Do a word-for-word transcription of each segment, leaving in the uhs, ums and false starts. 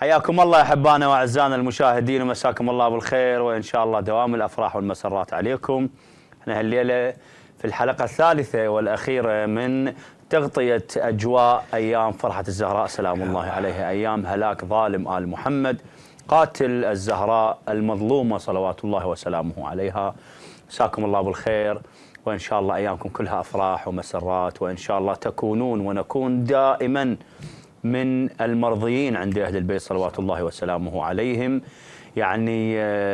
حياكم الله يا احبائنا واعزائنا المشاهدين ومساكم الله بالخير وان شاء الله دوام الافراح والمسرات عليكم. احنا هالليله في الحلقه الثالثه والاخيره من تغطيه اجواء ايام فرحه الزهراء سلام الله عليها، ايام هلاك ظالم ال محمد قاتل الزهراء المظلومه صلوات الله وسلامه عليها. مساكم الله بالخير وان شاء الله ايامكم كلها افراح ومسرات، وان شاء الله تكونون ونكون دائما من المرضيين عند أهل البيت صلوات الله وسلامه عليهم. يعني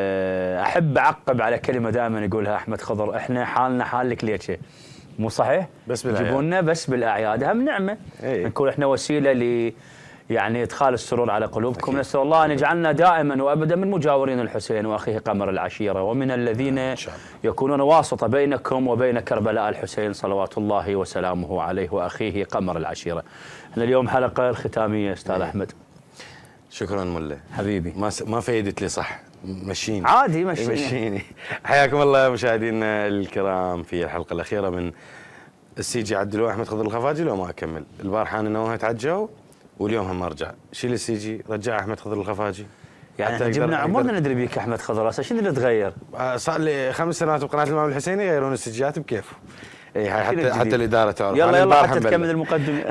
أحب أعقب على كلمة دائما يقولها أحمد خضر، إحنا حالنا حالك ليش مو صحيح؟ بس بالأعياد يجيبونا بس بالأعياد، هم نعمة ايه؟ نكون إحنا وسيلة ل يعني إدخال السرور على قلوبكم. نسأل الله أن يجعلنا دائما وأبدا من مجاورين الحسين وأخيه قمر العشيرة، ومن الذين يكونون واسطة بينكم وبين كربلاء الحسين صلوات الله وسلامه عليه وأخيه قمر العشيرة. احنا اليوم حلقة الختامية أستاذ ايه. أحمد. شكرا ملا حبيبي. ما س... ما فايدت لي صح، مشيني عادي مشيني مشيني. حياكم الله مشاهدينا الكرام في الحلقة الأخيرة من السيجي. عدلوا أحمد خضر الخفاجي لو ما أكمل البارحة أنا نوهت عجوا واليوم هم ارجع شيل السيجي رجع احمد خضر الخفاجي. يعني احنا جبنا عمرنا ندري بيك احمد خضر، هسه شنو اللي تغير؟ صار لي خمس سنوات بقناه الامام الحسيني يغيرون السجيات بكيفهم. اي حتى حتى الاداره تعرف. يلا يلا حتى تكمل المقدمه.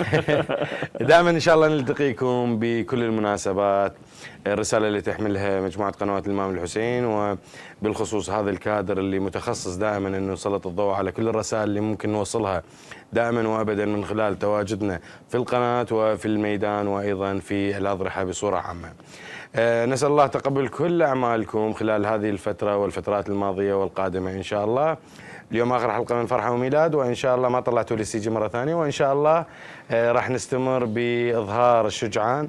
دائما ان شاء الله نلتقيكم بكل المناسبات. الرساله اللي تحملها مجموعه قنوات الامام الحسين، وبالخصوص هذا الكادر اللي متخصص دائما انه يسلط الضوء على كل الرسائل اللي ممكن نوصلها دائما وابدا من خلال تواجدنا في القناه وفي الميدان وايضا في الاضرحه بصوره عامه. أه نسال الله تقبل كل اعمالكم خلال هذه الفتره والفترات الماضيه والقادمه ان شاء الله. اليوم اخر حلقه من فرحه وميلاد، وان شاء الله ما طلعتوا لي السيجي مره ثانيه، وان شاء الله أه راح نستمر باظهار الشجعان.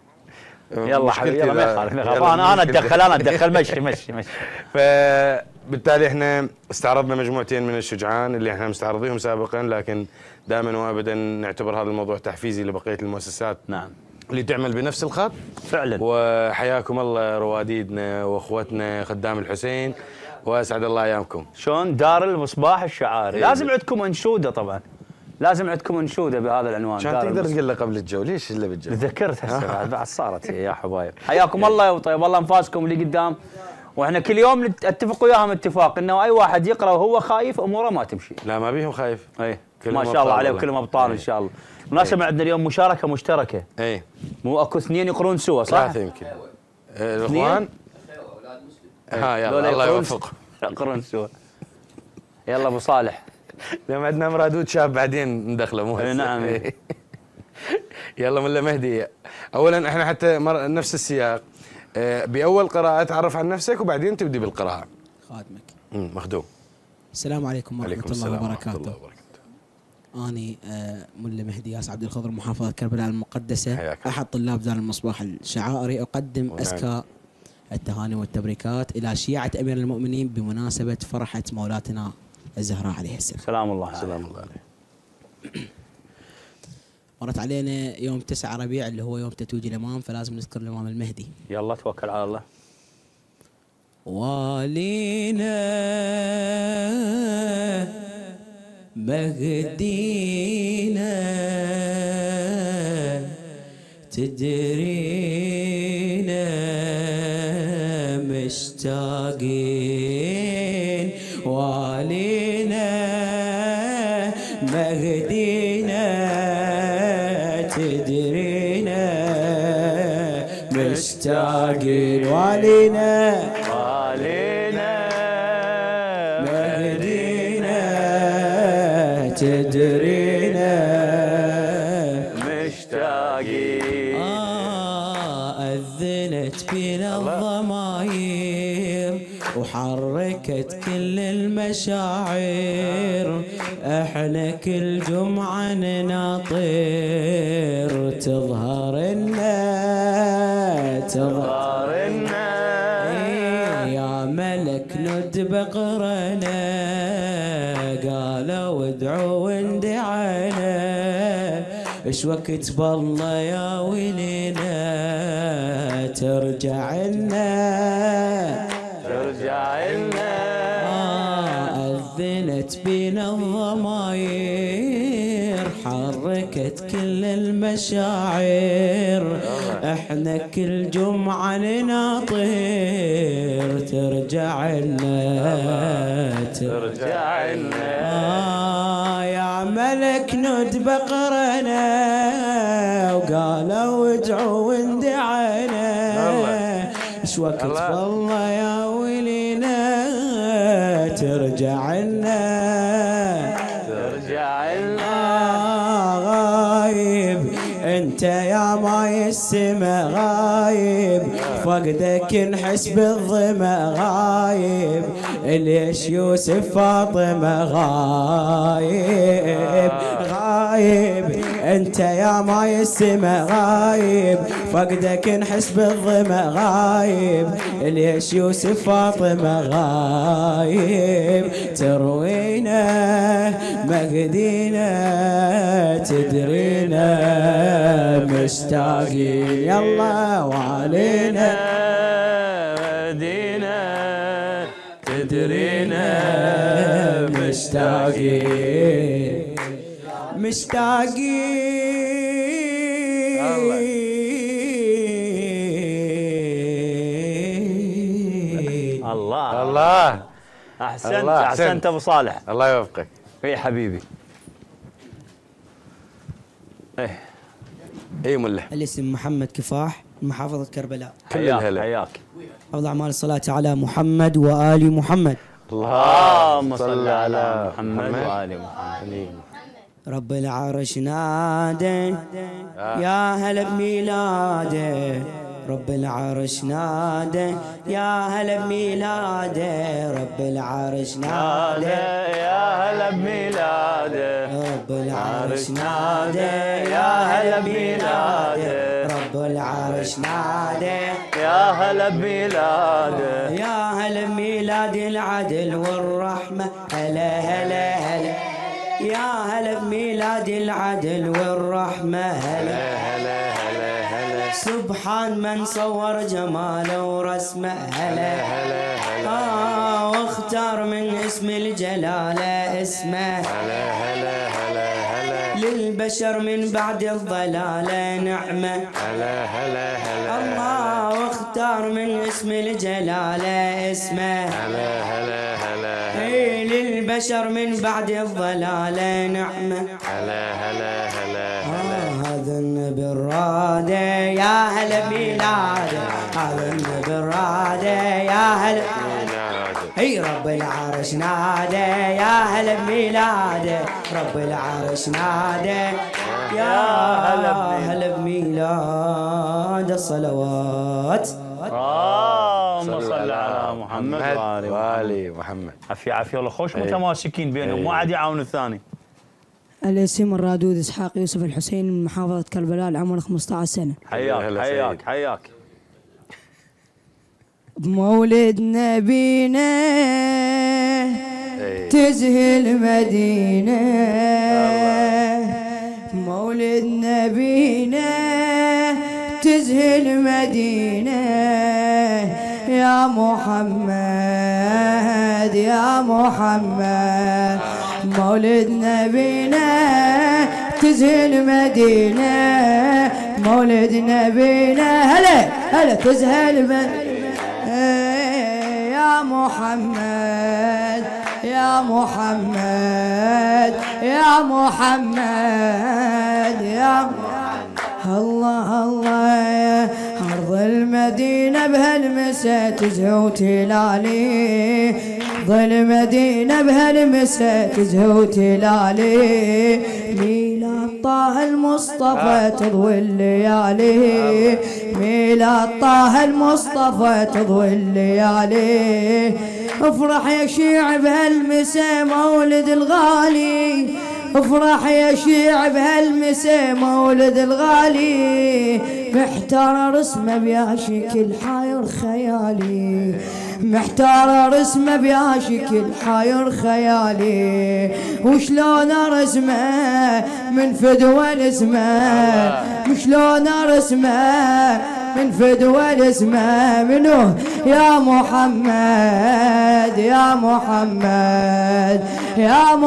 يلا حبيبي يلا ما يخالف انا انا اتدخل انا اتدخل مشي مشي مشي. فبالتالي احنا استعرضنا مجموعتين من الشجعان اللي احنا مستعرضيهم سابقا، لكن دائما وابدا نعتبر هذا الموضوع تحفيزي لبقيه المؤسسات. نعم. اللي تعمل بنفس الخط فعلا. وحياكم الله رواديدنا واخوتنا خدام الحسين واسعد الله ايامكم. شلون دار المصباح الشعاري؟ لازم عندكم انشوده طبعا. لازم عندكم انشوده بهذا العنوان. كان تقدر تقول له قبل الجو، ليش الا بالجو؟ تذكرت هسه بعد صارت يا حبايب. حياكم الله وطيب الله انفاسكم اللي قدام. واحنا كل يوم نتفق وياهم اتفاق انه اي واحد يقرا وهو خايف اموره ما تمشي. لا ما بيهم خايف. اي ما شاء الله عليهم كلهم ابطال ان شاء الله. مناسبة عندنا اليوم مشاركة مشتركة. اي مو اكو اثنين يقرون سوا صح؟ ثلاثة يمكن. الاخوان اولاد مسلم. ها يلا الله يوفقهم. يقرون سوا. يلا ابو صالح. لما عندنا مرادود شاب بعدين ندخله مو هسه. نعم. يلا ملا مهدي. اولا احنا حتى نفس السياق. باول قراءة تعرف عن نفسك وبعدين تبدي بالقراءة. خادمك. مخدوم. السلام عليكم ورحمة الله وبركاته. الله أني ملا مهدي ياس عبد الخضر محافظة كربلاء المقدسة، أحد طلاب دار المصباح الشعائري. أقدم أزكى التهاني والتبريكات إلى شيعة أمير المؤمنين بمناسبة فرحة مولاتنا الزهراء عليه السلام. سلام الله عليه. سلام الله عليه. مرت علينا يوم تسعة ربيع اللي هو يوم تتويج الإمام، فلازم نذكر الإمام المهدي. يلا توكل على الله. والينا مهدينا تدرينا مشتاقين، والينا مهدينا تدرينا مشتاقين، والينا تدرينا مشتاقين. آه أذنت بنا الضماير وحركت كل المشاعر، احنا كل جمعة نناطر تظهر لنا تظهر لنا يا ملك ندب قرنا، قالوا ادعوا واندعينا، ايش وقت بالله يا ولينا ترجع لنا ترجع لنا. آه أذنت بنا الضماير حركت كل المشاعر، احنا كل جمعة نناطر ترجع لنا ترجع لنا آه يا ملك ندب قرنا وقالوا ادعوا واندعنا ايش وقت والله يا ولينا ترجع لنا ترجع لنا غايب انت يا ماي السما غايب فقدك نحس بالظما غايب ليش يوسف فاطمة غايب غايب انت يا ماي السما غايب فقدك نحس بالظما غايب ليش يوسف فاطمة غايب تروينا مقدينا تدرينا مشتاقين يلا وعلينا مدينة تدرينا مشتاقين مشتاقين الله الله احسنت الله، احسنت أحسنت. ابو صالح. الله يوفقك. اي حبيبي. ايه اي مله. الاسم محمد كفاح محافظة كربلاء. كل حياك الهلا. حياك. أفضل أعمال الصلاة على محمد وآل محمد. اللهم صل على محمد وآل محمد. رب العرش نادى يا هلا بميلاده رب العرش نادى يا هلا بميلاده رب العرش نادى يا هلا بميلاده رب العرش نادى يا هلا بميلاده رب العرش نادى يا هلا بميلاده يا هلا بميلاد العدل والرحمة هلا هلا هلا يا هلا بميلاد العدل والرحمة هلا هلا هلا هلا سبحان من صور جماله ورسمه هلا هلا هلا آه واختار من اسم الجلالة اسمه هلا هلا هلا هلا للبشر من بعد الضلالة نعمة هلا هلا هلا الله واختار من اسم الجلالة اسمه هلا هلا هلا إيه للبشر من بعد الضلالة نعمة هلا هلا هلا آه هذا النبي الرادة يا هلا ميلاده هذا النبي الرادة يا هلا اي رب العرش نادى يا هلا بميلاده رب العرش نادى يا هلا بميلاد الصلوات. اللهم صل على محمد وآل وآل محمد. عافية عافية الله خوش متماسكين بينهم ما عاد يعاون الثاني. الاسم الرادود اسحاق يوسف الحسين من محافظة كربلاء العمر خمسة عشر سنة. حياك حياك حياك. بمولد نبينا تزهي المدينة بمولد نبينا تزهي المدينة يا محمد يا محمد مولد نبينا تزهي المدينة مولد نبينا هلا هلا تزهي المدينة يا محمد يا محمد يا محمد يا محمد الله الله أرض المدينة بهالمسا تزهي وتلالي أرض المدينة بهالمسا تزهي وتلالي ميلاد طه المصطفى تضوي الليالي ميلاد طه المصطفى تضوي الليالي افرح يا شيع بهالمسا مولد الغالي افرح يا شيع بهالمسا مولد الغالي محتار رسمه بيا شكل حاير خيالي محتار رسمه بيا شكل حاير خيالي وشلون ارسمه من فدوى الاسمه وشلون ارسمه من فدوى الاسمه منو يا محمد يا محمد يا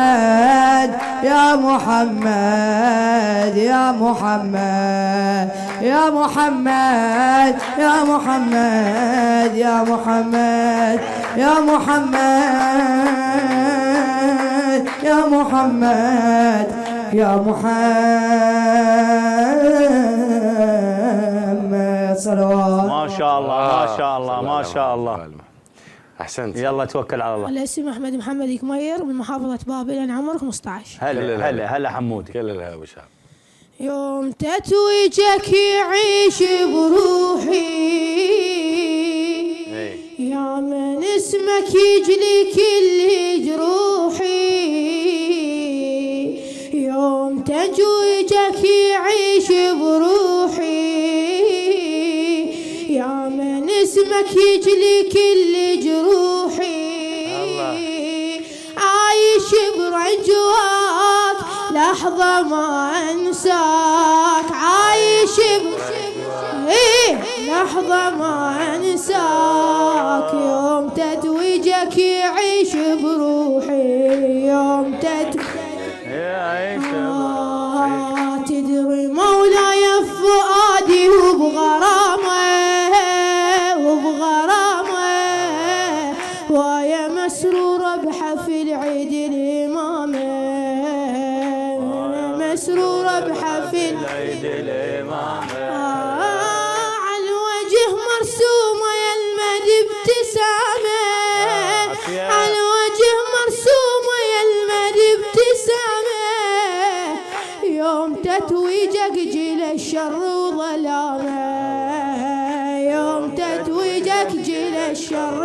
محمد يا محمد يا محمد يا محمد يا محمد يا محمد يا محمد يا محمد يا محمد صلوات. ما شاء الله ما شاء الله ما شاء الله. احسنت. يلا توكل على الله. الاسم احمد محمد كمير من محافظه بابل، انا عمري خمسة عشر. هلا هلا هلا حمودي. كل الهلا ابو شهاب. يوم تتويجك يعيش بروحي يا من اسمك يجلي كل جروحي، يوم تتويجك يعيش بروحي يا من اسمك يجلي كل جروحي، عايش برجواك لحظة ما انساك، عايش ايه لحظة ما انساك، يوم تتويجك يعيش بروحي، يوم تتويجك آه تدري مولاي فؤادي وبغرامه وبغرامه، ويا مسرورة بحفل عيد الإمامة، مسرورة بحفل عيد الإمامة، على الوجه مرسومة يا المد ابتسامة، على الوجه مرسومة يا المد ابتسامة، يوم تتويجك جيل الشر وظلامه، يوم تتويجك جيل الشر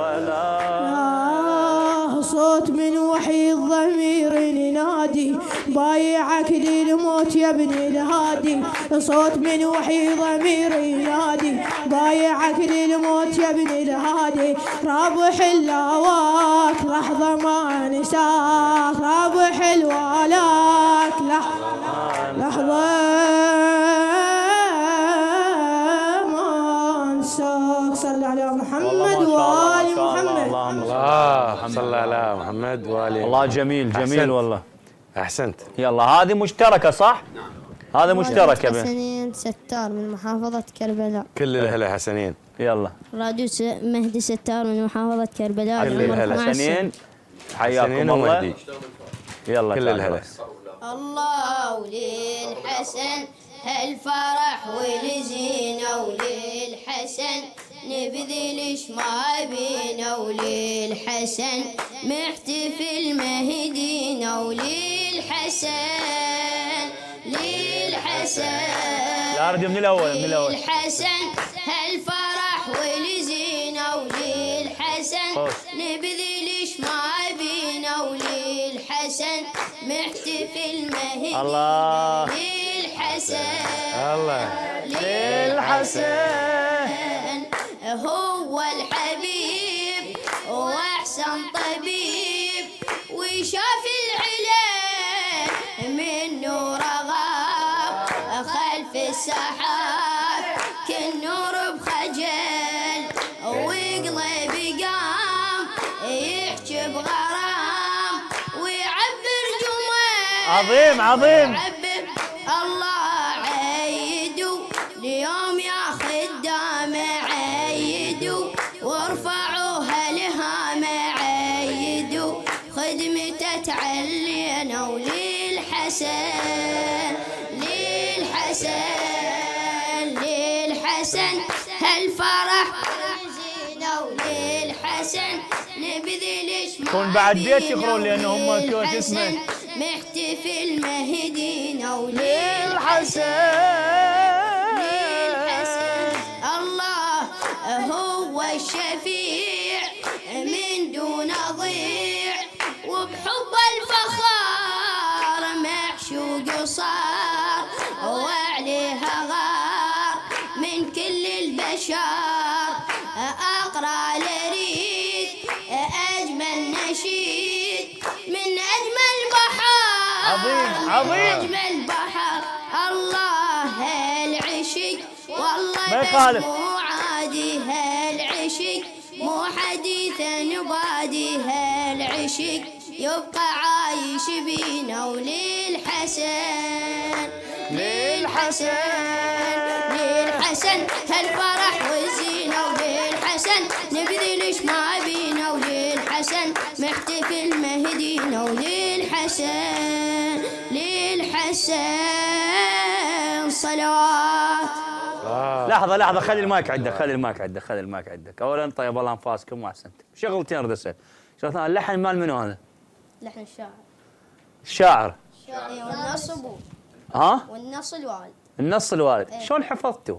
وظلامه، صوت من وحي الضمير ينادي بايعك للموت يا ابن الهادي، صوت من وحي ضمير ينادي بايعك للموت يا ابن الهادي، رابح الهواك لحظة ما انساك، رابح الولاك لحظة لحظة ما انساك، صل على محمد وآل محمد. الله صلى على محمد وآل. الله جميل جميل والله. احسنت. يلا هذه مشتركة صح؟ هذا مشترك يا بنت. حسنين ستار من محافظة كربلاء. كل الهلا حسنين. يلا. راديو مهدي ستار من محافظة كربلاء. كل الهلا حسنين. حياكم الله. يلا كل الهلا. الله وللحسن هالفرح والزينة، وللحسن نبذل ما بينا، وللحسن محتفل مهدينا، وللحسن للحسن لا ردي من الاول من الاول. للحسن هالفرح والزينة، وللحسن نبذل ما بينا، وللحسن محتفل مهدينا، الله للحسن الله للحسن هو الحبيب واحسن طبيب، وشاف العلم من نور غاب خلف السحاب، كل نور بخجل وقلب قام يحكي بغرام ويعبر جمال عظيم عظيم. الله عيدوا اليوم يا خدام عيدوا، وارفعوها الهام عيدوا، خدمته تعلينا، وللحسن للحسن للحسن هالفرح زينة، وللحسن نبذل كون بعد بيت يقرون لأنه هم شو اسمه محتفل مهدينا، للحسن للحسن الله هو الشفيع من دون ضيع، وبحب الفخار معشوق صار، وعليها غار من كل البشر، اقرا لريد اجمل نشيد من اجمل بحر، عظيم عظيم اجمل بحر الله هالعشق والله ما يخالف. مو عادي هالعشق، مو حديثا بادي هالعشق، يبقى عايش بينا، وللحسن للحسن للحسن هالفرح والزينة وللحسن نبذل ايش ما بينا وللحسن محتفل مهدينا وللحسن للحسن صلوات. لحظة لحظة خلي المايك عندك خلي المايك عندك خلي المايك عندك. أولا طيب الله أنفاسكم وأحسنتم. شغلتين أريد أسأل. شغلتين اللحن مال منو هذا؟ لحن الشاعر. الشاعر. والنص أبوه. ها؟ والنص الوالد. النص الوالد، ايه. شلون حفظتوا؟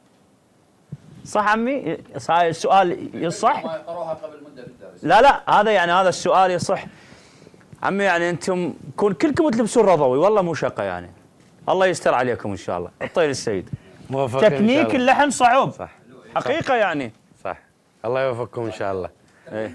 صح عمي؟ هاي السؤال يصح؟ ما قروها قبل مده بالدرس. لا لا هذا يعني هذا السؤال يصح. عمي يعني انتم كون كلكم تلبسون رضوي والله مو شقه يعني. الله يستر عليكم ان شاء الله. الطير السيد. تكنيك اللحن صعوب. صح. حقيقه صح. يعني. صح. الله يوفقكم ان شاء الله. ايه.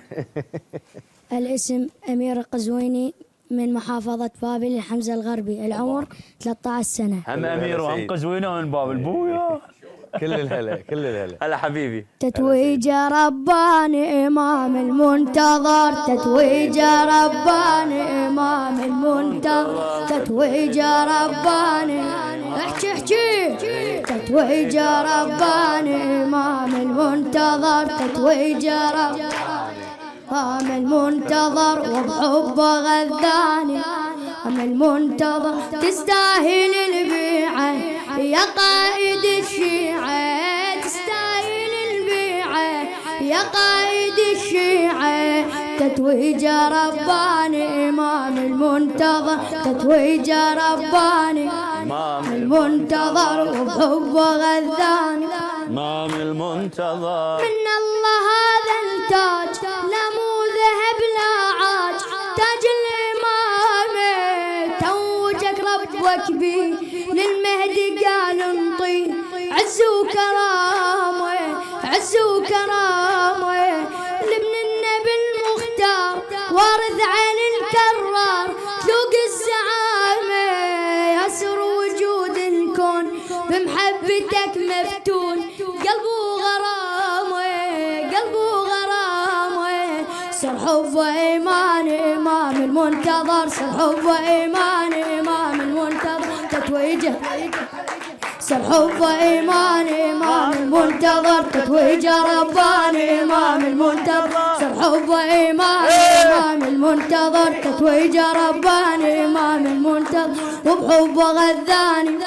الاسم أمير القزويني من محافظة بابل الحمزة الغربي، العمر ثلاثة عشر سنة. هم امير وهم قزوينه من باب البويا. كل الهلا كل الهلا. هلا حبيبي. تتويج رباني إمام المنتظر، تتويج رباني إمام المنتظر، تتويج رباني احكي احكي تتويج رباني إمام المنتظر، تتويج رباني إمام المنتظر وبحبه غذاني أم المنتظر تستاهل البيعة يا قائد الشيعة، تستاهل البيعة يا قائد الشيعة، تتويج رباني إمام المنتظر، تتويج رباني إمام المنتظر وبحبه غذاني إمام المنتظر. من الله هذا التاج لا مو ذهب لا عاج، تاج الإمامة توجك ربك بيه للمهدي قال انطي عز وكرامه عز وكرامه لابن النبي المختار وارث عن الكرار ذوق الزعامه يسر وجود الكون بمحبتك مفتون قلبه غرامه قلبه غرامه سر حب إيمان إمام المنتظر، سر حب إيمان إمام المنتظر تتويجه، سر حب إيمان إمام المنتظر تتويج رباني إمام المنتظر، سر حب إيمان إمام المنتظر تتويج رباني إمام المنتظر وبحبه غذاني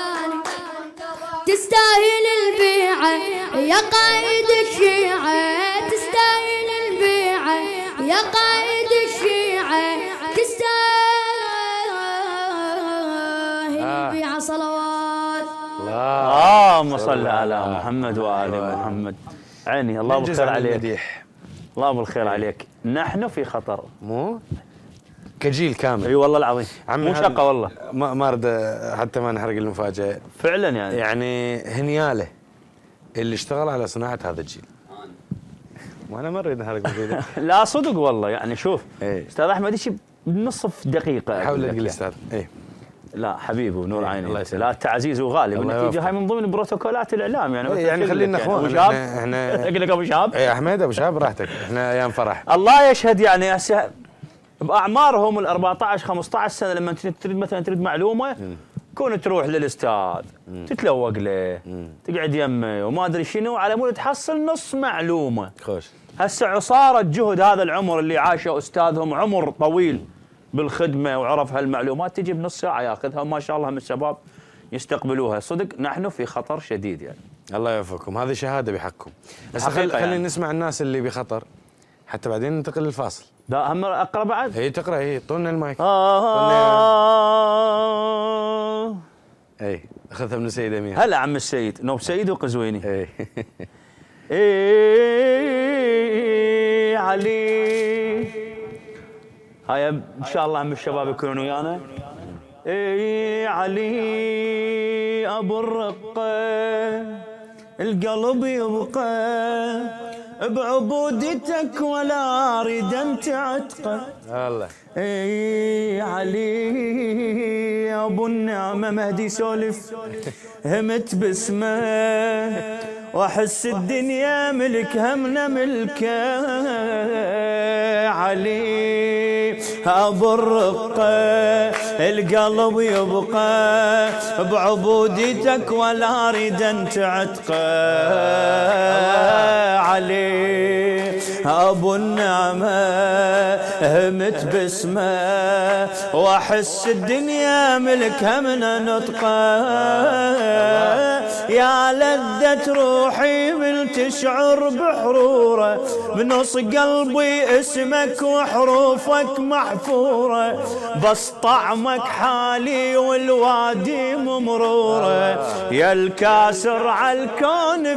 تستاهل البيعة يا قائد الشيعة، تستاهل البيعة يا قائد الشيعة، تستاهل البيعة صلوات. اللهم صل على محمد وآل محمد. عيني الله بالخير عليك. الله بالخير عليك. نحن في خطر. مو؟ كجيل كامل. اي والله العظيم. مو شقه والله. ما ما اريد حتى ما نحرق المفاجاه. فعلا يعني. يعني هنياله اللي اشتغل على صناعه هذا الجيل. وانا ما اريد نحرق المفاجاه. لا صدق والله يعني شوف ايه. استاذ احمد ايش بنصف دقيقه. حاول تقول استاذ. اي لا حبيبي ونور عيني. الله لا التعزيز وغالي بالنتيجه هاي من ضمن بروتوكولات الاعلام يعني. ايه يعني خلينا اخوان. احنا احنا اقول لك ابو شهاب. اي احمد ابو شهاب براحتك احنا ايام فرح. الله يشهد يعني هسه باعمارهم ال أربعطعش خمسطعش سنه لما تريد مثلا تريد معلومه كون تروح للاستاذ تتلوق له تقعد يمه وما ادري شنو على مود تحصل نص معلومه. خوش. هسه عصاره جهد هذا العمر اللي عاشه استاذهم عمر طويل بالخدمه وعرف هالمعلومات تجي بنص ساعه ياخذها وما شاء الله هم الشباب يستقبلوها. صدق نحن في خطر شديد يعني. الله يوفقكم هذه شهاده بحقكم. بس خلينا يعني. نسمع الناس اللي بخطر حتى بعدين ننتقل للفاصل. لا هم اقرا بعد؟ اي تقرا اي طولنا المايك. آه اي اخذها من السيد امين. هلا عم السيد نوب سيد وقزويني. اي اي علي هاي ان شاء الله عم الشباب يكونون ويانا. اي علي ابو الرقه القلب يبقى بعبودتك ولا اريد ان تعتقه. الله. اي علي يا ابو النعمه مهدي سولف همت باسمه واحس الدنيا ملك همنا ملكه. علي ابو الرقه القلب يبقى بعبوديتك ولا اريد ان تعتقى علي ابو النعمه همت باسمه واحس الدنيا ملكها من نطقه يا لذة روحي من تشعر بحروره بنص قلبي اسمك وحروفك محفوره بس طعمك حالي والوادي ممروره يا الكاسر عالكون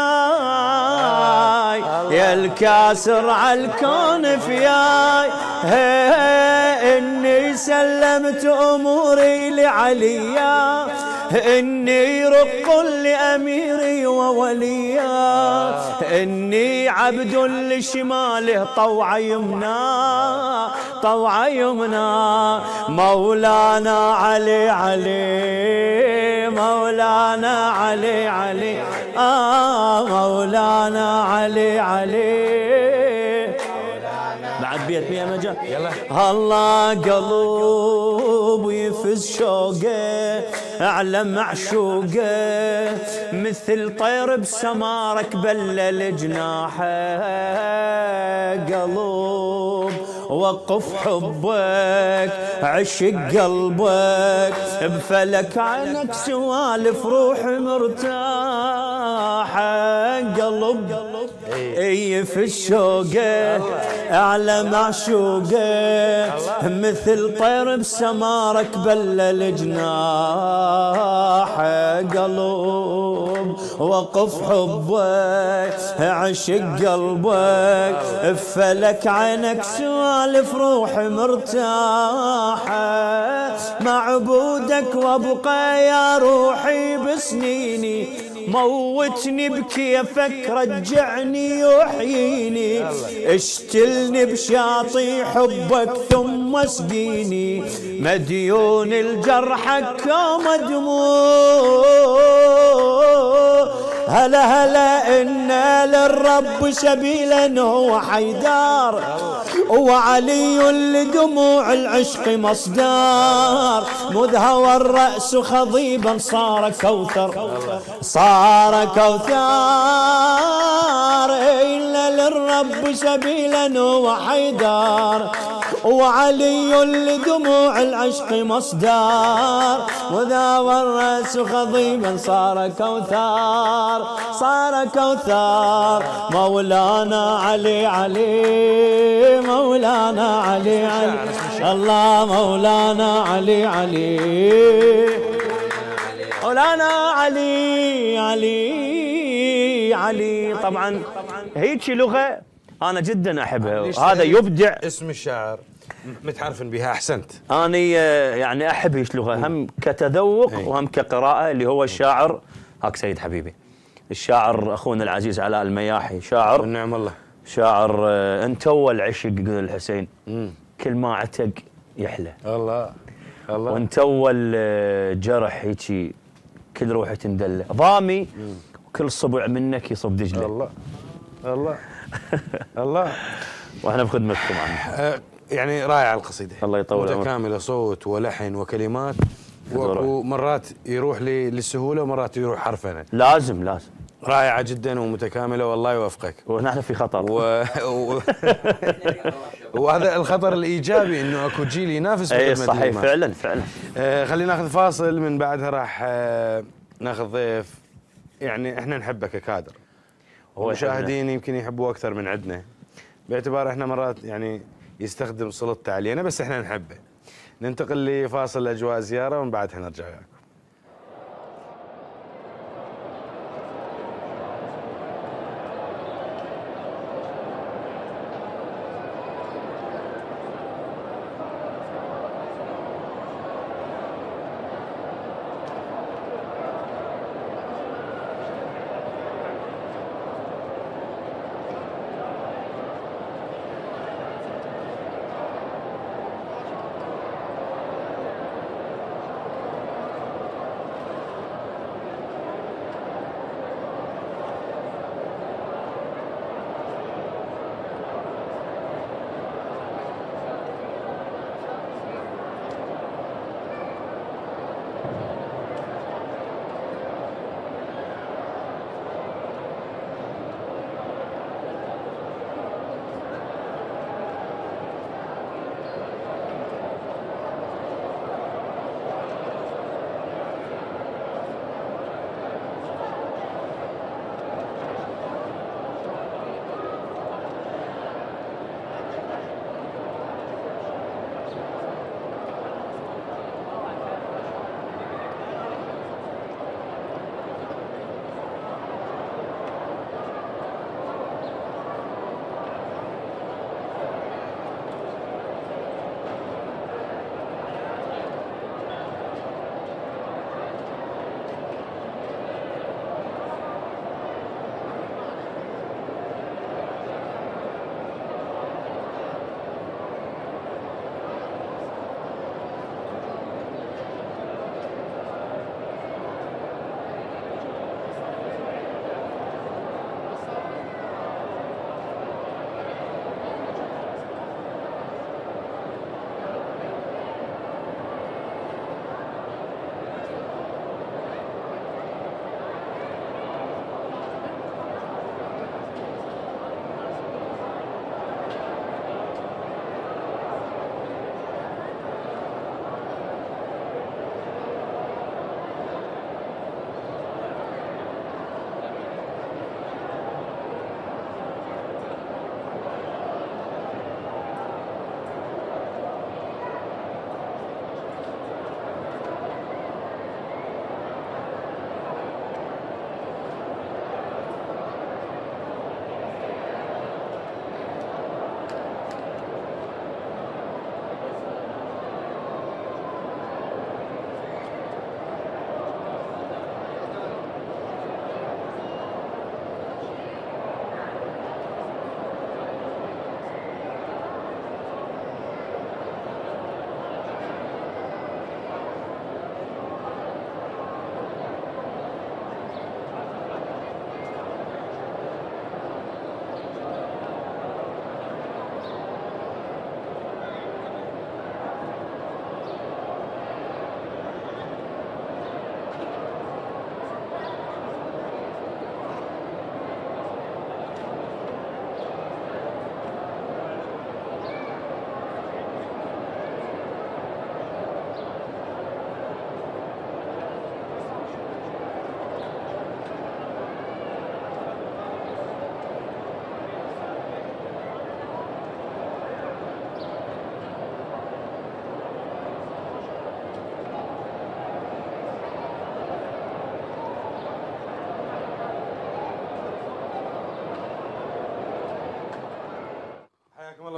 فياي يا الكاسر عالكون فياي اني سلمت اموري لعليا إني رق لأميري ووليا إني عبد لشماله طوع يمنى طوع يمنى مولانا علي علي مولانا علي علي آه مولانا علي علي بعد بيت بيا مجا يلا الله قلب يفز شوقه اعلى معشوقه مثل طير بسمارك بلل جناحه قلب وقف حبك عشق قلبك بفلك عنك سوالف روح مرتاحه قلب اي في الشوقه اعلى معشوقه مثل طير بسمارك بلل جناحه قلب وقف حبك عشق قلبك بفلك عينك سوالف روح مرتاحه معبودك وابقى يا روحي بسنيني موتني بكيفك رجعني يحييني اشتلني بشاطي حبك ثم اسقيني مديون الجرحك مدموع هلا هلا إن للرب سبيلا هو حيدار وعلي لدموع العشق مصدار مذ هوى الرأس خضيبا صار كوثر صار كوثر إلا للرب سبيلا هو حيدار وعلي لدموع العشق مصدار مذ هوى الرأس خضيبا صار كوثر صار كوثر مولانا علي علي مولانا علي علي الله مولانا علي علي مولانا علي علي علي طبعا هيك لغة أنا جدا أحبها هذا يبدع اسم الشاعر متعرفن بها أحسنت أنا يعني أحب هيك لغة هم كتذوق وهم كقراءة اللي هو الشاعر هاك سيد حبيبي الشاعر أخونا العزيز علاء المياحي شاعر والنعم الله شاعر انت اول عشق يقول الحسين كل ما عتق يحلى الله الله وانت اول جرح هيجي كل روحي تندله ضامي وكل صبع منك يصب دجله الله الله الله واحنا بخدمتكم عنه يعني رائعه القصيده الله يطول عمرك متكامله صوت ولحن وكلمات ومرات يروح للسهوله ومرات يروح حرفنه لازم لازم رائعة جدا ومتكاملة والله يوفقك ونحن في خطر و... و... وهذا الخطر الإيجابي إنه أكو جيل ينافس أي صحيح فعلا فعلا آه خلينا ناخذ فاصل من بعدها راح آه ناخذ ضيف يعني إحنا نحبه ككادر المشاهدين يمكن يحبوه أكثر من عندنا باعتبار إحنا مرات يعني يستخدم سلطته علينا بس إحنا نحبه ننتقل لفاصل أجواء زيارة ومن بعدها نرجع وياكم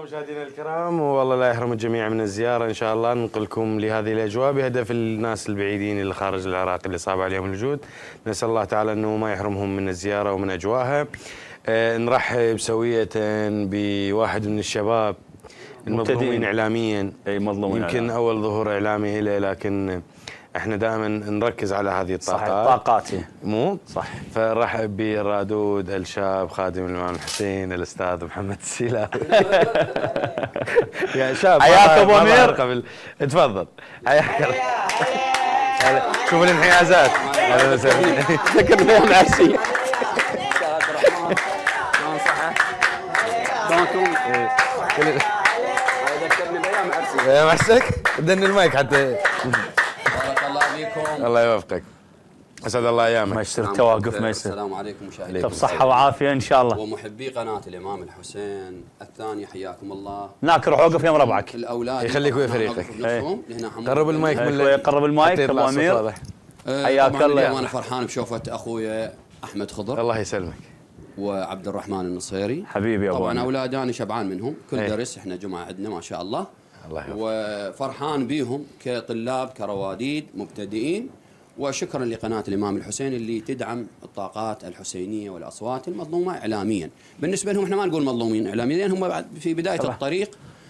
مشاهدينا الكرام، والله لا يحرم الجميع من الزياره ان شاء الله. ننقلكم لهذه الاجواء بهدف الناس البعيدين اللي خارج العراق اللي صعب عليهم الوجود، نسال الله تعالى انه ما يحرمهم من الزياره ومن اجواءها. آه نرحب سويه بواحد من الشباب المظلومين اعلاميا. اي مظلومين يمكن إعلام. اول ظهور اعلامي له، لكن احنا دائما نركز على هذه الطاقات. صحيح، طاقات مو صح. فرحب بالرادود الشاب خادم الامام الحسين الاستاذ محمد السيلاوي. يا شاب حياك ابو امير. قبل تفضل حياك. شوف الانحيازات. اهلا وسهلا. ذكرني بيوم العرسي. شلونكم؟ ذكرني بيوم عرسي. يا محسك دن المايك حتى. بارك الله فيكم. الله يوفقك. اسعد الله ايامك. ما يصير التواقف، ما يصير. السلام عليكم مشاهدينا. بصحة وعافية ان شاء الله. ومحبي قناة الامام الحسين الثاني حياكم الله. هناك روح وقف يم ربعك. الاولاد يخليك ويا فريقك. هنا قرب المايك من شوي، قرب المايك ابو امير. حياك الله. انا فرحان بشوفة اخويا احمد خضر. الله يسلمك. وعبد الرحمن النصيري حبيبي ابو طبعا أمير. اولاد انا شبعان منهم، كل ايه. درس احنا جمعه عندنا ما شاء الله. الله يوفقك. وفرحان بيهم كطلاب كرواديد مبتدئين، وشكرا لقناه الامام الحسين اللي تدعم الطاقات الحسينيه والاصوات المظلومه اعلاميا. بالنسبه لهم احنا ما نقول مظلومين اعلاميا، هم بعد في بدايه طبعا. الطريق،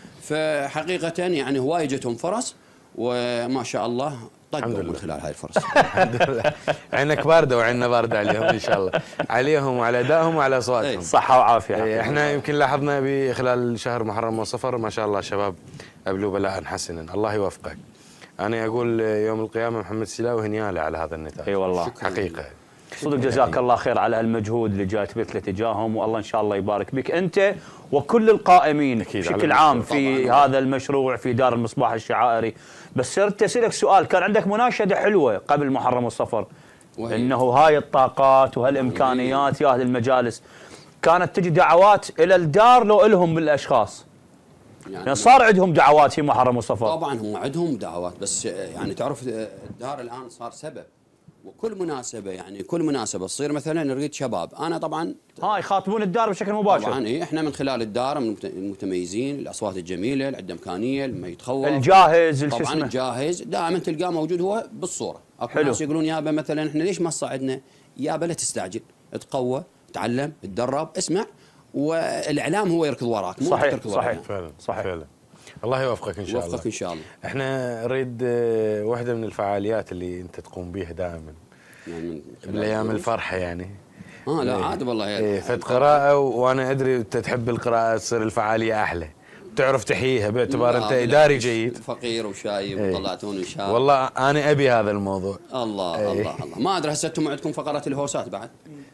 فحقيقه يعني هواي جتهم فرص وما شاء الله طقوا من خلال هاي الفرص. الحمد لله. عينك بارده وعيننا بارده عليهم ان شاء الله، عليهم وعلى ادائهم وعلى اصواتهم. صحه وعافيه. احنا يمكن لاحظنا بخلال شهر محرم وصفر ما شاء الله شباب ابلوا بلاء حسنا، الله يوفقك. انا اقول يوم القيامه محمد السيلاوي هنياله على هذا النتاج. اي والله حقيقه. صدق جزاك الله خير على هالمجهود اللي جاي تبذله تجاههم، والله ان شاء الله يبارك بك انت وكل القائمين بشكل عام في طبعاً. هذا المشروع في دار المصباح الشعائري. بس صرت اسالك سؤال، كان عندك مناشده حلوه قبل محرم والصفر انه هاي الطاقات وهالامكانيات يا اهل المجالس كانت تجي دعوات الى الدار لو الهم بالاشخاص. يعني صار عندهم دعوات في محرم والصفر؟ طبعا هم عندهم دعوات، بس يعني تعرف الدار الان صار سبب، وكل مناسبه يعني كل مناسبه تصير مثلا نريد شباب، انا طبعا ها يخاطبون الدار بشكل مباشر. طبعا اي احنا من خلال الدار المتميزين، الاصوات الجميله اللي عنده امكانيه، اللي ما يتخوف، الجاهز طبعا اسمه. الجاهز دائما تلقاه موجود هو بالصوره. اكو ناس يقولون يابا مثلا احنا ليش ما صعدنا؟ يابا لا تستعجل، تقوى، تعلم، تدرب، اسمع، والاعلام هو يركض وراك مو صحيح تركض صحيح وراك. فعلا صحيح فعلا. الله يوفقك ان شاء الله. يوفقك ان شاء الله. احنا نريد واحده من الفعاليات اللي انت تقوم بها دائما يعني بالايام الفرحه يعني. اه لا عاد والله ايه فد قراءه، وانا ادري انت تحب القراءه، تصير الفعاليه احلى، تعرف تحييها باعتبار انت اداري جيد. فقير وشايب ايه. وطلعتوني ان شاء الله. والله انا ابي هذا الموضوع. الله ايه. الله الله ما ادري هسه انتم عندكم فقره الهوسات بعد؟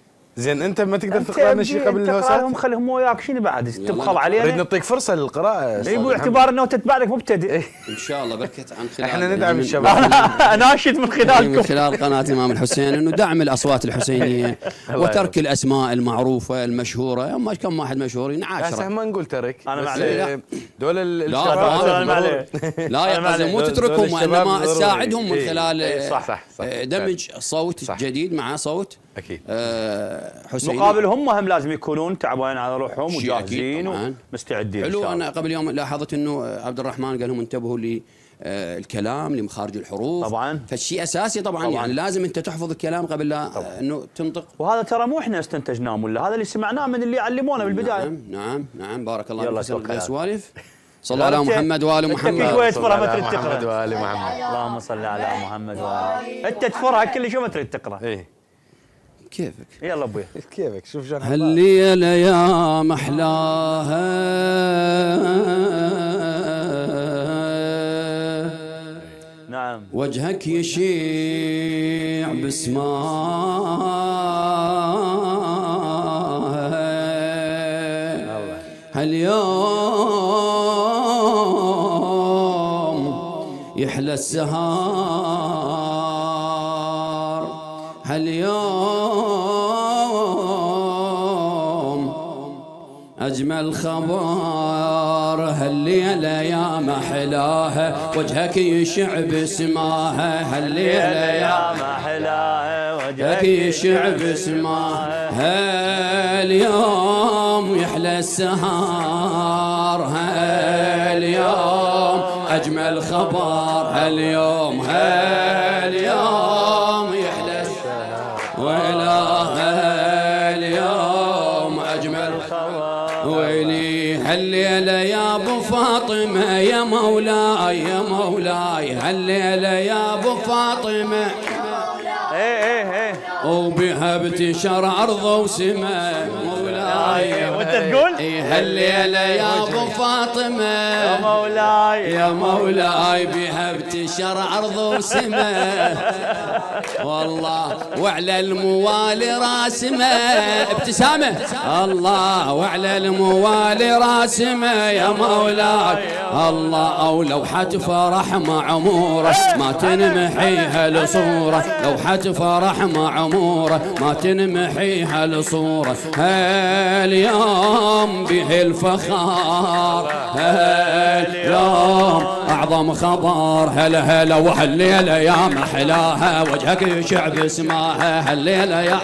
زين انت ما تقدر تقرا لنا شيء قبل الهوسات؟ هم خليهم وياك شنو بعد تبخل علينا؟ نريد نعطيك فرصه للقراءه. اي باعتبار انه انت بعدك مبتدئ. ان شاء الله بركت عن خلال احنا ندعم يعني الشباب. اناشد من خلالكم من خلال قناه الامام الحسين انه دعم الاصوات الحسينيه وترك الاسماء المعروفه المشهوره، هم كم واحد مشهور ينعاشر. هسه ما نقول ترك، انا معليش دول الشباب لا يا مو تتركهم وانما تساعدهم من خلال دمج صوت جديد مع صوت اكيد حسيني. مقابل هم هم لازم يكونون تعبانين على روحهم وجاهزين ومستعدين. حلو. انا قبل يوم لاحظت انه عبد الرحمن قال لهم انتبهوا للكلام لمخارج الحروف طبعا، فالشيء اساسي طبعا, طبعاً. يعني لازم انت تحفظ الكلام قبل لا انه تنطق. وهذا ترى مو احنا استنتجناه ولا هذا اللي سمعناه من اللي علمونا بالبدايه. نعم نعم نعم بارك الله يلا فيك. السوالف صلى على محمد وال محمد. انت شويه تفرها ما تريد تقرا. محمد وال محمد. اللهم صل على محمد وال. انت تفرها كل شو ما تريد تقرا. ايه كيفك؟ يلا ابوي كيفك. شوف شلون هالليله يا محلاها نعم وجهك يشيع بسماها هاليوم يحلى السهار هاليوم أجمل خبر هالليلة يا محلاها وجهك يشع بسماها هالليلة يا محلاها وجهك يشع بسماها هاليوم يحلى السهار هاليوم أجمل خبر هاليوم هاليوم يحلى السهار ولا هاليوم أجمل خبر ويلي هالليلة يا أبو فاطمة يا مولاي يا مولاي هالليلة يا أبو فاطمة ايه ايه ايه وبها بتشر أرض وسماء مولاي وانت تقول ايه هالليلة يا أبو فاطمة يا مولاي يا مولاي بها بتشر أرض وسماء والله وعلى الموالي راسمة ابتسامة الله وعلى الموالي راسمة يا مولاي الله أو لوحة فرح معمورة ما تنمحيها لصورة لوحة فرح معمورة ما تنمحيها لصورة هاليوم به الفخار هاليوم أعظم خبر هلا هلا وهالليلة يا محلاها وجهك يشع باسمها هالليلة يا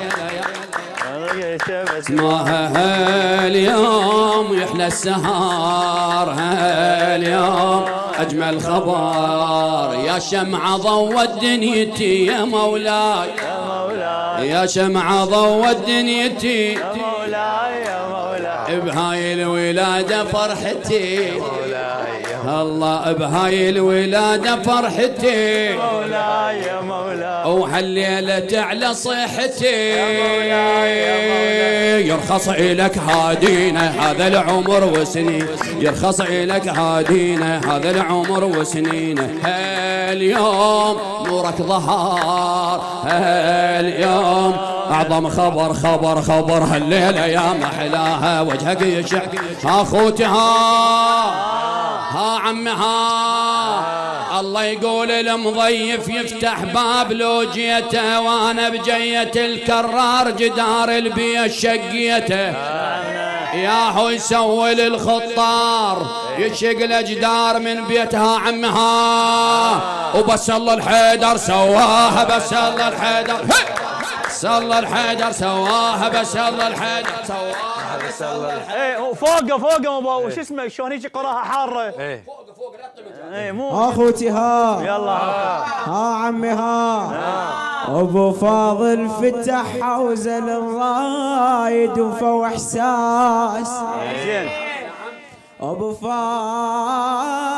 اسمها هاليوم يحلى السهار هاليوم أجمل خبر يا شمعة ضوت دنيتي يا مولاي يا شمعة ضوت دنيتي يا مولاي يا مولاي بهاي الولادة فرحتي الله بهاي الولادة فرحتي مولاي يا مولاي وهالليلة تعلى صيحتي يا مولاي يا مولاي يرخص إلك هادينا هذا العمر وسنين يرخص إلك هادينا هذا العمر وسنين هاليوم نورك ظهر هاليوم أعظم خبر خبر خبر هالليلة يا محلاها وجهك يشع أخوتي ها ها عمي ها الله يقول المضيف يفتح باب لو جيته وانا بجية الكرار جدار البيت شقيته يا هو يسوي للخطار يشق الجدار من بيتها عمها وبس الله الحيدر سواها بس الله الحيدر صلى الحيدر سواها بس الله الحيدر سواها بس الله ايه وفوقه فوقه ابو وش اسمه شلون هيك قراها حاره ايه فوق فوق لا ايه مو اخوتي ها يلا ها عمي ها ابو فاضل فتح حوزه للرايد وفو احساس زين ابو فاضل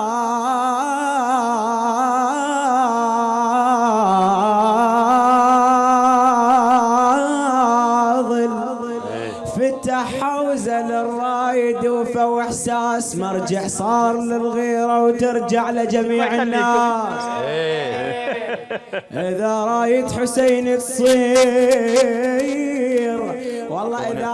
فتح حوزه للرايد وفو احساس مرجع صار للغيره وترجع لجميع الناس اذا رايد حسين تصير والله اذا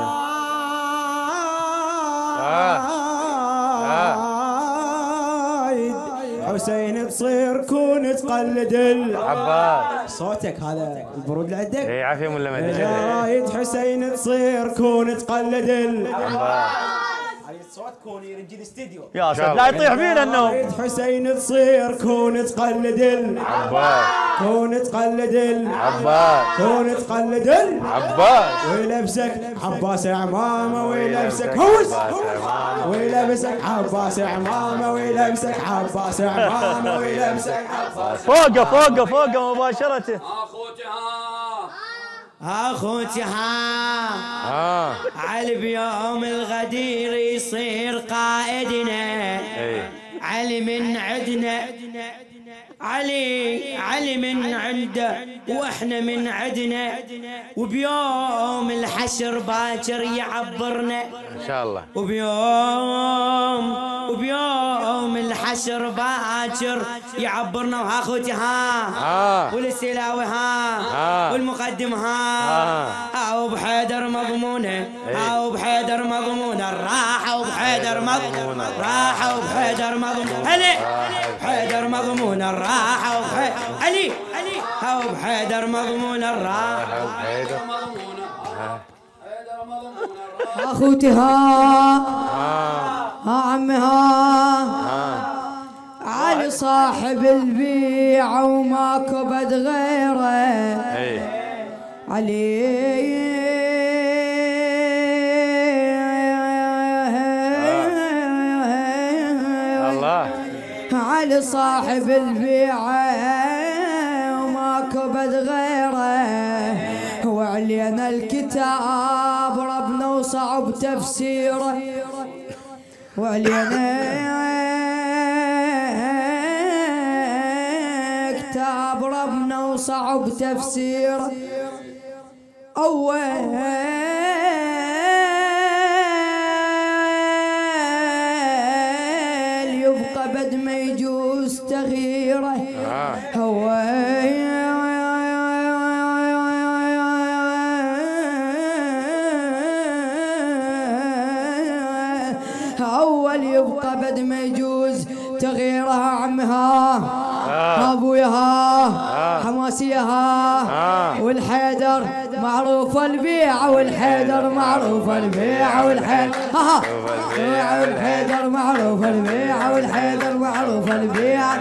رايد حسين تصير كون تقلد عباس صوتك هذا البرود اللي عندك اي عافيه ولا ما اذا رايد حسين تصير كون تقلد عباس صوت كون يرجي الاستديو يا ساتر لا يطيح فينا النوم رايد حسين تصير كون تقلد عباس كون تقلد عباس كون تقلد عباس ويلبسك عباس عمامه ويلبسك هوس ويلبسك عباس عمامه ويلبسك عباس عمامه ويلبسك عباس فوقه فوقه فوقه مباشرة اخوتي ها اخوتي ها ها علي بيوم الغدير يصير قائدنا علي من عدنا علي علي من عنده واحنا من عدنا وبيوم الحشر باكر يعبرنا ان شاء الله وبيوم وبيوم الحشر باكر يعبرنا وها اخوتي ها ها والسلاوي ها ها والمقدم ها ها ها وبحيدر مضمونه ها وبحيدر مضمونه الراحه وبحيدر مضمونه راحه وبحيدر مضمونه علي بحيدر مضمونه الراحه وبحيدر علي علي ها وبحيدر مضمونه الراحه وبحيدر اخوتي ها ها عمي ها علي صاحب البيعة وماكو بد غيره علي لصاحب البيعة وماكو بد غيره، وعلينا الكتاب ربنا وصعب تفسيره، وعلينا كتاب ربنا وصعب تفسيره. أول يبقى بد ما يجوز تغييره، هو أول يبقى بد ما يجوز تغييره. عمها ابوياها حماسيها والحيدر معروفه البيعه، والحيدر معروفه البيعه، والحيدر والحيدر معروفه البيعه، والحيدر معروفه البيعه.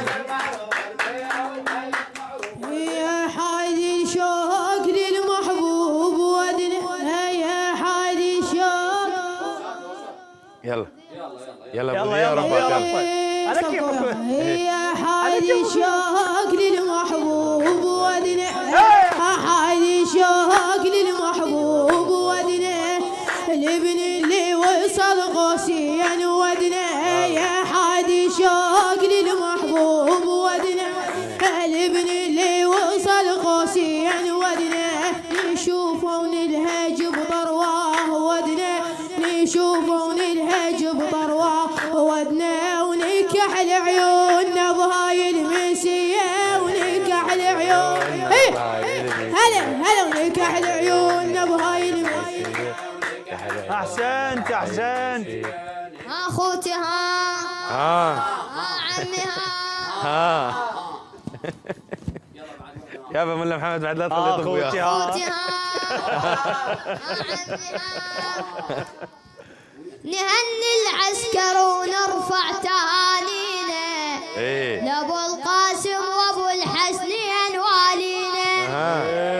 يا حادي شوق للمحبوب ودنا، يا حادي شوق. يلا يلا يلا يلا يلا على كيفك. يا حادي شوق للمحبوب ودنا، يا حادي شوق للمحبوب ودنا، الابن اللي وصل قوسين ودنا، يا حادي شوق للمحبوب ودنا، الابن اللي وصل قوسين ودنا، نشوفه ونلهج بضرواه ودنا، نشوفه ونلهج بضرواه ودنا، ونكحل عيوننا بهاي المسيه، ونكحل عيون هلا هلا، ونكحل عيوننا بهاي المسيه. احسنت احسنت. اخوتي ها ها عمي ها يابا ملا محمد بعد لا تخلي اخوتي ها اخوتي ها نهني العسكر ونرفع تهانينا لابو القاسم وابو الحسنين والينا،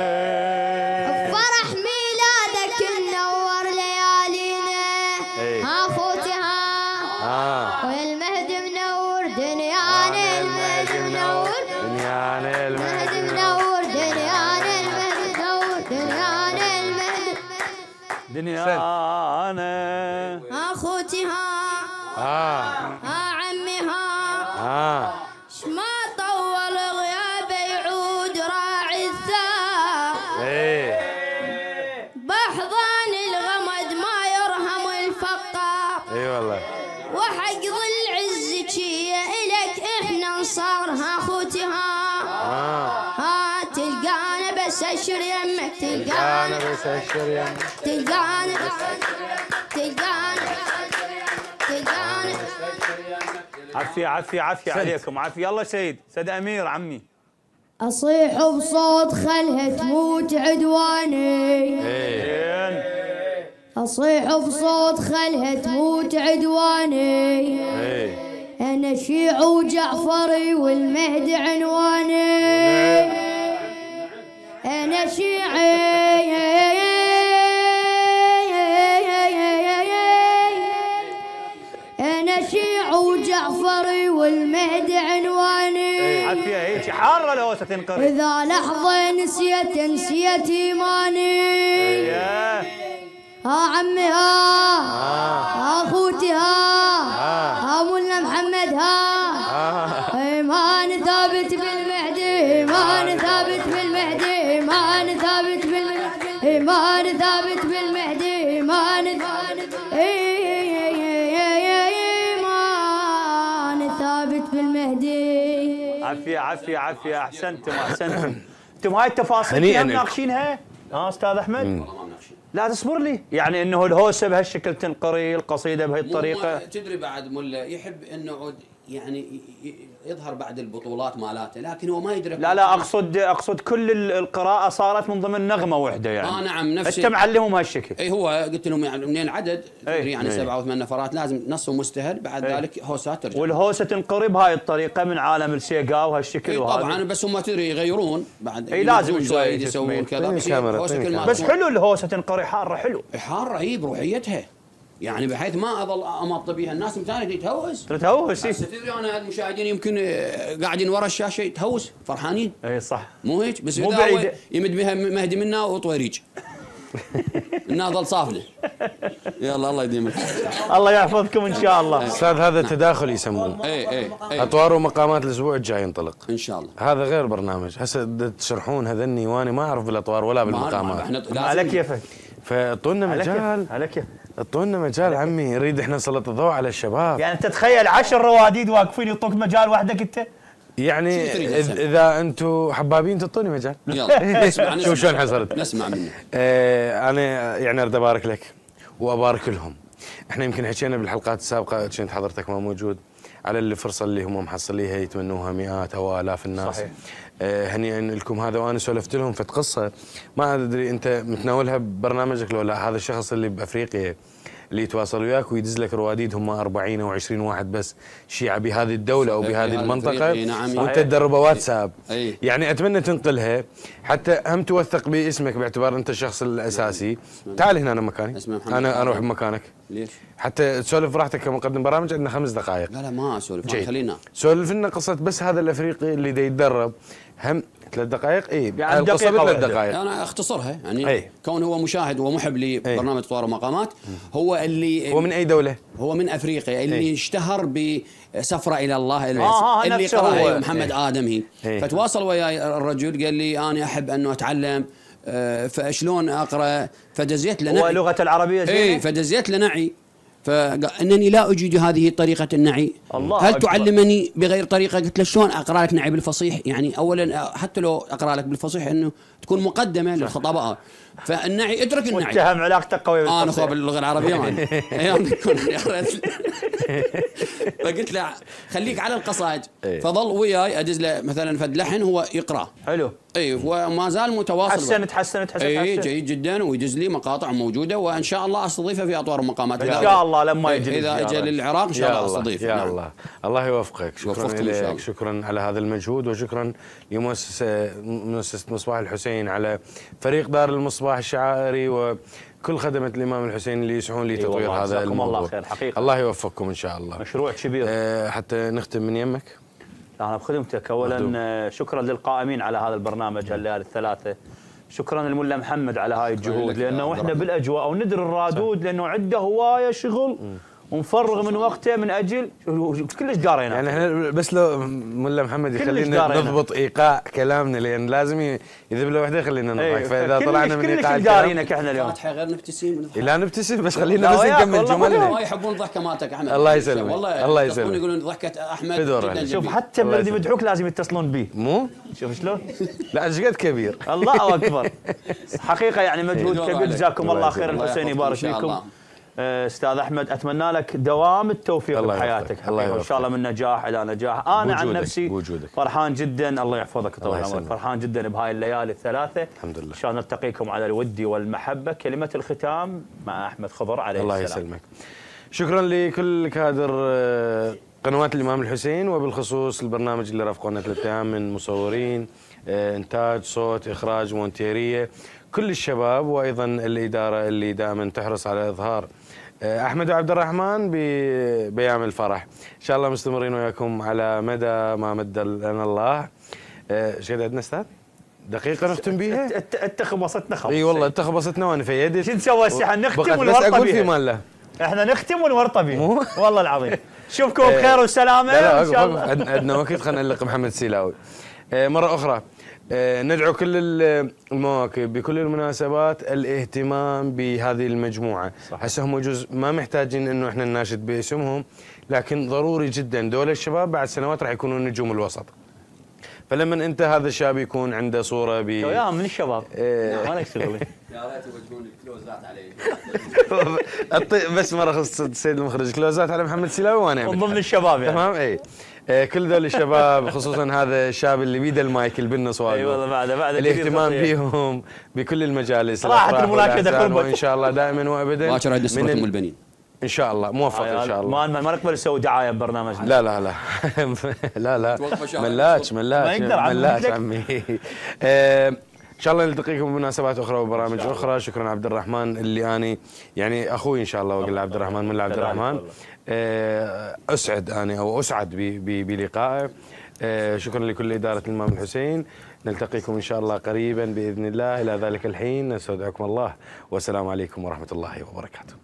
بفرح ميلادك ننور ليالينا. ها اخوتي ها والمهد منور دنيانا، المهد منور دنيانا، المهد منور دنيانا، المهد منور دنيانا، المهد دنيانا. اخوتي ها ها عمي ها شما طول غياب يعود راعي الثار، بحضان الغمد ما يرهم الفقار، اي والله وحق ظل عزك الك احنا نصار. ها اخوتي ها ها تلقانا بس اشر يمك، تلقانا بس اشر يمك، تلقانا تلقانا تلقانا. عافية عافية عافية عليكم، عافية. يلا سيد سيد أمير عمي. أصيح بصوت خلها تموت عدواني، أصيح بصوت خلها تموت عدواني، أنا شيع وجعفري والمهدي عنواني، أنا شيعي أنا شيع وجعفري والمهدي عنواني. عافية هيك حارة الهوسة تنقري، إذا لحظة نسيت نسيت إيماني. ها عمي ها ها أخوتي ها ها مولا محمد ها، إيمان ثابت بالمهدي، إيمان ثابت بالمهدي، إيمان ثابت بالمهدي، إيمان ثابت بالمهدي، إيمان إيمان ثابت بالمهدي. عافية عافية عافية. أحسنتم أحسنتم. أنتم هاي التفاصيل مناقشينها ها أستاذ أحمد؟ لا تصبر لي، يعني انه الهوسه بهالشكل تنقري، القصيده بهي الطريقه. تدري بعد ملا يحب انه يعني يظهر بعد البطولات مالاته، لكن هو ما يدرك. لا لا اقصد اقصد كل القراءه صارت من ضمن نغمه واحده يعني. اه نعم نفس. انت معلمهم هالشكل. اي هو قلت لهم يعني منين العدد تدري يعني سبعه وثمان نفرات لازم نص ومستهل، بعد أي. ذلك هوسات ترجع. والهوسه تنقري بهاي الطريقه من عالم السيقا وهالشكل. وهذا طبعا بس هم تدري يغيرون بعد. اي لازم شوي يسوون كذا. بس حلو الهوسه تنقري حاره، حلو حاره اي بروحيتها. يعني بحيث ما اظل امط بها الناس متانه تهوس تهوس. هسه تدري انا المشاهدين يمكن قاعدين ورا الشاشه تهوس فرحانين. اي صح مو هيك بس مو اذا هو يمد بها مهدي منا وطويريج النار ظل صافله. يلا الله يديم الخير. الله يحفظكم ان شاء الله. استاذ هذا تداخل يسمونه. اي اي اي اطوار ومقامات الاسبوع الجاي ينطلق ان شاء الله. هذا غير برنامج هسه تشرحون هذني وانا ما اعرف بالاطوار ولا بالمقامات. على كيفك. فاعطونا مجال على كيف اعطونا مجال عمي نريد احنا نسلط الضوء على الشباب. يعني انت تخيل عشر رواديد واقفين يعطوك مجال وحدك انت. يعني اذا انتم حبابين تعطوني مجال. يلا اسمع شوف شلون حصلت. نسمع منك. آه انا يعني اريد ابارك لك وابارك لهم. احنا يمكن حكينا بالحلقات السابقه كنت حضرتك ما موجود على الفرصه اللي هم محصليها يتمنوها مئات او الاف الناس. صحيح. آه هنيئا لكم هذا وانا سولفت لهم في قصه ما ادري انت متناولها ببرنامجك لو لا. هذا الشخص اللي بافريقيا اللي يتواصل وياك ويدز لك رواديد هم أربعين او عشرين واحد بس شيعة بهذه الدولة او بهذه المنطقة. نعم. وانت تدربه واتساب. أي. يعني اتمنى تنقلها حتى هم توثق باسمك باعتبار انت الشخص الاساسي. تعال هنا انا مكاني. انا اروح بمكانك. ليش؟ حتى تسولف براحتك كمقدم برامج. عندنا خمس دقائق. لا لا ما اسولف خلينا سولف لنا قصة بس هذا الافريقي اللي دا يتدرب هم ثلاث دقائق. اي يعني القصه بثلاث دقائق. انا اختصرها يعني أي. كون هو مشاهد ومحب لبرنامج اطوار ومقامات. هو اللي هو من اي دوله؟ هو من افريقيا اللي أي. اشتهر بسفره الى الله اللي, آه اللي قرأ محمد أي. ادم هي. أي. فتواصل وياي الرجل قال لي انا احب انه اتعلم فشلون اقرا فدزيت له نعي. ولغه العربيه زينه. اي فدزيت له نعي فانني لا اجيد هذه طريقه النعي. الله هل أكبر. تعلمني بغير طريقه؟ قلت له شلون اقرا لك نعي بالفصيح؟ يعني اولا حتى لو اقرا لك بالفصيح انه تكون مقدمه للخطباء. فالنعي اترك النعي. واتهم علاقتك قويه بالفصيح. انا اخوه باللغه العربيه مالي. ايام يكون فقلت له خليك على القصائد. فظل وياي ادز له مثلا فد لحن هو يقرا. حلو. اي وما زال متواصل. حسنت حسنت حسنت. اي جيد جدا ويدز لي مقاطع موجوده وان شاء الله استضيفه في اطوار ومقامات. ان شاء الله لما يجي اذا اجى للعراق ان شاء الله استضيفه. يا نعم. الله الله يوفقك. شكرا لك شكرا على هذا المجهود وشكرا لمؤسسه مؤسسه مصباح الحسين على فريق دار المصباح الشعائري وكل خدمه الامام الحسين اللي يسعون لتطوير أيوة هذا الموضوع. الله خير حقيقه. الله يوفقكم ان شاء الله. مشروع كبير. أه حتى نختم من يمك. انا بخدمتك. اولا شكرا للقائمين على هذا البرنامج هالليالي الثلاثه. شكرا للملا محمد على هاي الجهود لانه احنا بالاجواء وندري الرادود لانه عنده هوايه شغل ونفرغ من وقته من اجل كلش قارينا. يعني احنا بس لو ملا محمد يخلينا نضبط ايقاع كلامنا لان لازم يذب له وحده يخلينا نضحك. فاذا طلعنا من ايقاع كلش قارينك احنا اليوم. غير نبتسم. لا نبتسم بس خلينا بس نكمل جملنا. ما يحبون ضحكه مالتك احمد. الله يسلمك. والله الله يسلمك. يقولون ضحكه احمد. شوف حتى الذي مدحوك لازم يتصلون به. مو؟ شوف شلون؟ لا ايش قد كبير. الله اكبر. حقيقه يعني مجهود كبير. جزاكم الله خير. الحسين يبارك فيكم. استاذ احمد اتمنى لك دوام التوفيق بحياتك وان شاء الله من نجاح الى نجاح. انا عن نفسي بوجودك. فرحان جدا. الله يحفظك ويطول عمرك. فرحان جدا بهاي الليالي الثلاثه. الحمد لله. ان شاء الله نلتقيكم على الود والمحبه. كلمه الختام مع احمد خضر عليه الله السلام. الله يسلمك. شكرا لكل كادر قنوات الامام الحسين وبالخصوص البرنامج اللي رافقونا ثلاث ايام من مصورين انتاج صوت اخراج مونتيريه كل الشباب وايضا الاداره اللي دائما تحرص على اظهار احمد وعبد الرحمن بايام الفرح. ان شاء الله مستمرين وياكم على مدى ما مد لنا الله. ايش قد عندنا استاذ؟ دقيقه نختم بيها؟ انت خبصتنا خبص. اي والله انت خبصتنا وانا في يدي. شو نسوي هسه؟ نختم ونورطه بس اقول في مال له. احنا نختم ونورطه بها والله العظيم. شوفكم بخير وسلامه ان شاء الله. عندنا وقت خلينا نلقي محمد سيلاوي مره اخرى. ندعو كل المواكب بكل المناسبات الاهتمام بهذه المجموعه. هسه هم جزء ما محتاجين انه احنا نناشد باسمهم لكن ضروري جدا دول الشباب بعد سنوات راح يكونون نجوم الوسط. فلما انت هذا الشاب يكون عنده صوره ب يا من الشباب ما لك شغل. يا ريت يوجهون الكلوزات علي. بس مره خص السيد المخرج كلوزات على محمد سيلاوي وانا من ضمن الشباب يعني. تمام. اي كل ذول الشباب خصوصا هذا الشاب اللي بيده المايك اللي بالنص واقف. اي والله بعد بعد الاهتمام بهم بكل المجالس راحت المناشده قربت وان شاء الله دائما وابدا. باكر عيد نسبة ام البنين ان شاء الله موفق ان شاء الله. ما ما نقبل نسوي دعايه ببرنامجنا. لا لا لا لا لا ملاش ملاش ملاش عمي. ان شاء الله نلتقيكم بمناسبات اخرى وبرامج اخرى. شكرا عبد الرحمن اللي اني يعني اخوي ان شاء الله، واقول عبد الرحمن من عبد الرحمن. اسعد اني او اسعد بلقائه. شكرا لكل اداره الامام الحسين. نلتقيكم ان شاء الله قريبا باذن الله. الى ذلك الحين نستودعكم الله، والسلام عليكم ورحمه الله وبركاته.